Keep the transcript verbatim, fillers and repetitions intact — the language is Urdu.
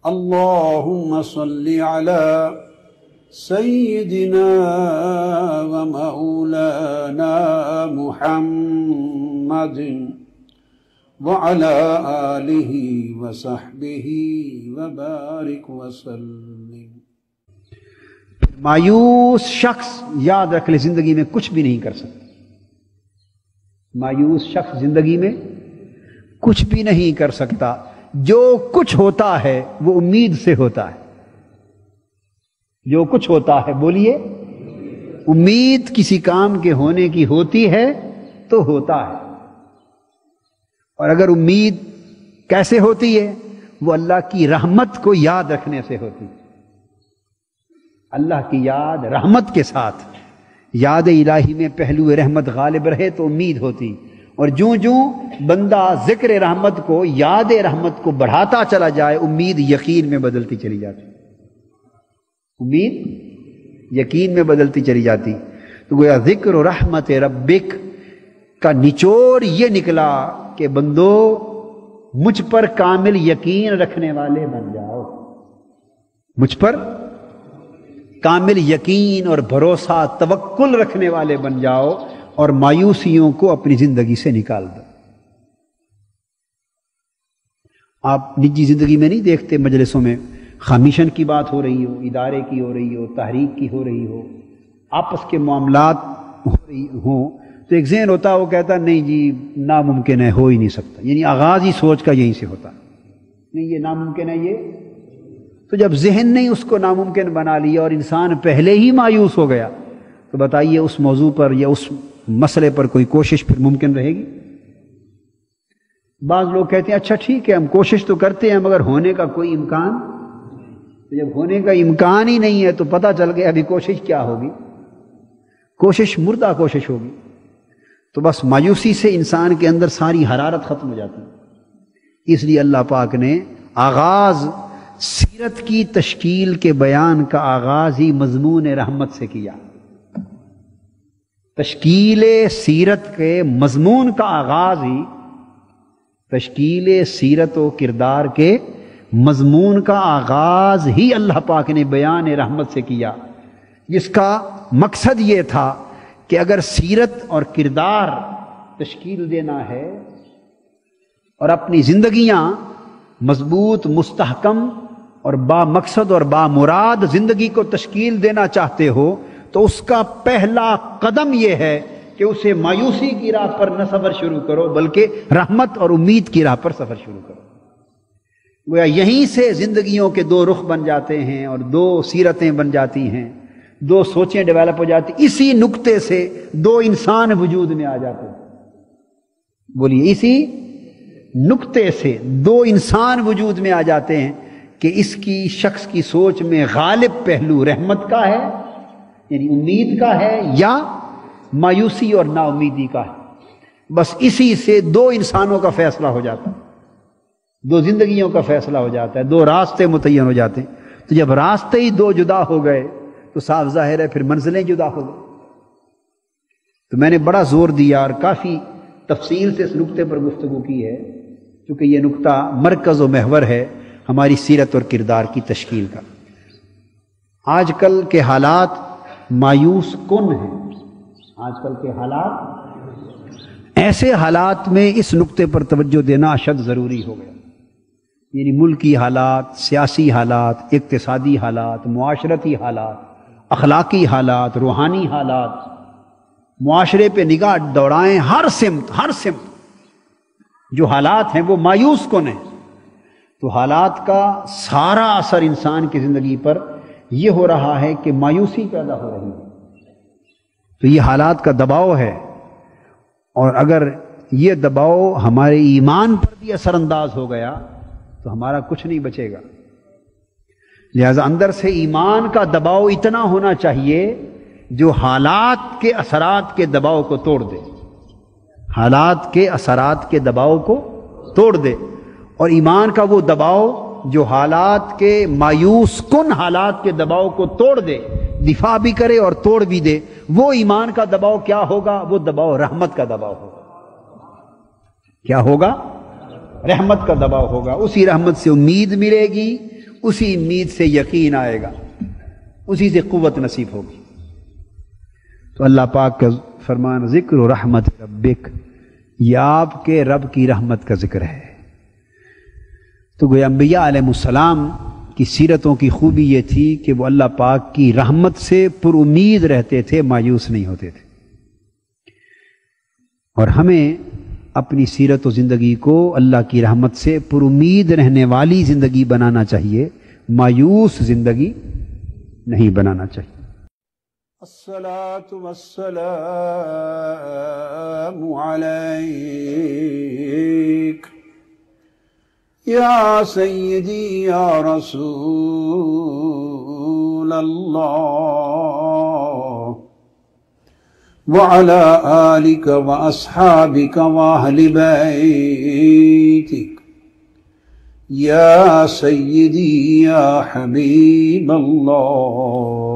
اللهم صل على سيدنا ومولانا محمد وعلى آله وصحبه وبارك وسلم۔ مایوس شخص یاد رکھ لے زندگی میں کچھ بھی نہیں کر سکتا۔ مایوس شخص زندگی میں کچھ بھی نہیں کر سکتا۔ جو کچھ ہوتا ہے وہ امید سے ہوتا ہے۔ جو کچھ ہوتا ہے، بولیے، امید کسی کام کے ہونے کی ہوتی ہے تو ہوتا ہے۔ اور اگر امید کیسے ہوتی ہے؟ وہ اللہ کی رحمت کو یاد رکھنے سے ہوتی ہے۔ اللہ کی یاد رحمت کے ساتھ، یاد الہی میں پہلو رحمت غالب رہے تو امید ہوتی، اور جوں جوں بندہ ذکر رحمت کو، یاد رحمت کو بڑھاتا چلا جائے، امید یقین میں بدلتی چلی جاتی۔ امید یقین میں بدلتی چلی جاتی۔ تو گویا ذکر و رحمت ربک کا نچوڑ یہ نکلا کہ بندو مجھ پر کامل یقین رکھنے والے بن جاؤ، مجھ پر کامل یقین اور بھروسہ، توکل رکھنے والے بن جاؤ، اور مایوسیوں کو اپنی زندگی سے نکال دو۔ آپ نجی زندگی میں نہیں دیکھتے مجلسوں میں خامیشن کی بات ہو رہی ہو، ادارے کی ہو رہی ہو، تحریک کی ہو رہی ہو، آپس کے معاملات ہو رہی ہوں، تو ایک ذہن ہوتا ہے وہ کہتا نہیں جی ناممکن ہے، ہو ہی نہیں سکتا، یعنی آغاز ہی سوچ کا یہیں سے ہوتا ہے، نہیں یہ ناممکن ہے یہ۔ تو جب ذہن نے اس کو ناممکن بنا لیا اور انسان پہلے ہی مایوس ہو گیا، تو بتائیے اس موضوع پر یا اس مسئلے پر کوئی کوشش پھر ممکن رہے گی؟ بعض لوگ کہتے ہیں اچھا ٹھیک ہے ہم کوشش تو کرتے ہیں مگر ہونے کا کوئی امکان، تو جب ہونے کا امکان ہی نہیں ہے تو پتہ چل گیا ابھی کوشش کیا ہوگی، کوشش مردہ کوشش ہوگی۔ تو بس مایوسی سے انسان کے اندر ساری حرارت ختم ہو جاتی ہے۔ اس لیے اللہ پاک نے آغاز سیرت کی تشکیل کے بیان کا آغاز ہی مضمون رحمت سے کیا۔ تشکیل سیرت کے مضمون کا آغاز ہی، تشکیل سیرت و کردار کے مضمون کا آغاز ہی اللہ پاک نے بیان رحمت سے کیا، جس کا مقصد یہ تھا کہ اگر سیرت اور کردار تشکیل دینا ہے اور اپنی زندگیاں مضبوط، مستحکم اور با مقصد اور با مراد زندگی کو تشکیل دینا چاہتے ہو، تو اس کا پہلا قدم یہ ہے کہ اسے مایوسی کی راہ پر نہ سفر شروع کرو بلکہ رحمت اور امید کی راہ پر سفر شروع کرو۔ گویا یہیں سے زندگیوں کے دو رخ بن جاتے ہیں اور دو سیرتیں بن جاتی ہیں، دو سوچیں ڈیولپ ہو جاتی، اسی نقطے سے دو انسان وجود میں آ جاتے ہیں۔ بولیے، اسی نقطے سے دو انسان وجود میں آ جاتے ہیں کہ اس کی شخص کی سوچ میں غالب پہلو رحمت کا ہے، یعنی امید کا ہے، یا مایوسی اور نا امیدی کا ہے۔ بس اسی سے دو انسانوں کا فیصلہ ہو جاتا ہے، دو زندگیوں کا فیصلہ ہو جاتا ہے، دو راستے متعین ہو جاتے ہیں۔ تو جب راستے ہی دو جدا ہو گئے تو صاف ظاہر ہے پھر منزلیں جدا ہو گئی۔ تو میں نے بڑا زور دیا اور کافی تفصیل سے اس نقطے پر گفتگو کی ہے، کیونکہ یہ نقطہ مرکز و محور ہے ہماری سیرت اور کردار کی تشکیل کا۔ آج کل کے حالات مایوس کن ہیں، آج کل کے حالات، ایسے حالات میں اس نقطے پر توجہ دینا اشد ضروری ہو گیا، یعنی ملکی حالات، سیاسی حالات، اقتصادی حالات، معاشرتی حالات، اخلاقی حالات، روحانی حالات، معاشرے پہ نگاہ دوڑائیں، ہر سمت ہر سمت جو حالات ہیں وہ مایوس کن ہیں۔ تو حالات کا سارا اثر انسان کی زندگی پر یہ ہو رہا ہے کہ مایوسی پیدا ہو رہی ہے۔ تو یہ حالات کا دباؤ ہے، اور اگر یہ دباؤ ہمارے ایمان پر بھی اثر انداز ہو گیا تو ہمارا کچھ نہیں بچے گا۔ لہذا اندر سے ایمان کا دباؤ اتنا ہونا چاہیے جو حالات کے اثرات کے دباؤ کو توڑ دے، حالات کے اثرات کے دباؤ کو توڑ دے، اور ایمان کا وہ دباؤ جو حالات کے مایوس کن حالات کے دباؤ کو توڑ دے، دفاع بھی کرے اور توڑ بھی دے، وہ ایمان کا دباؤ کیا ہوگا؟ وہ دباؤ رحمت کا دباؤ ہوگا۔ کیا ہوگا؟ رحمت کا دباؤ ہوگا۔ اسی رحمت سے امید ملے گی، اسی امید سے یقین آئے گا، اسی سے قوت نصیب ہوگی۔ تو اللہ پاک کا فرمان ذکر و رحمت ربک، یہ آپ کے رب کی رحمت کا ذکر ہے۔ تو گویا انبیاء علیہ السلام کی سیرتوں کی خوبی یہ تھی کہ وہ اللہ پاک کی رحمت سے پر امید رہتے تھے، مایوس نہیں ہوتے تھے۔ اور ہمیں اپنی سیرت و زندگی کو اللہ کی رحمت سے پر امید رہنے والی زندگی بنانا چاہیے، مایوس زندگی نہیں بنانا چاہیے۔ الصلاة والسلام عليك يا سيدي يا رسول الله وعلى آلك وأصحابك وأهل بيتك يا سيدي يا حبيب الله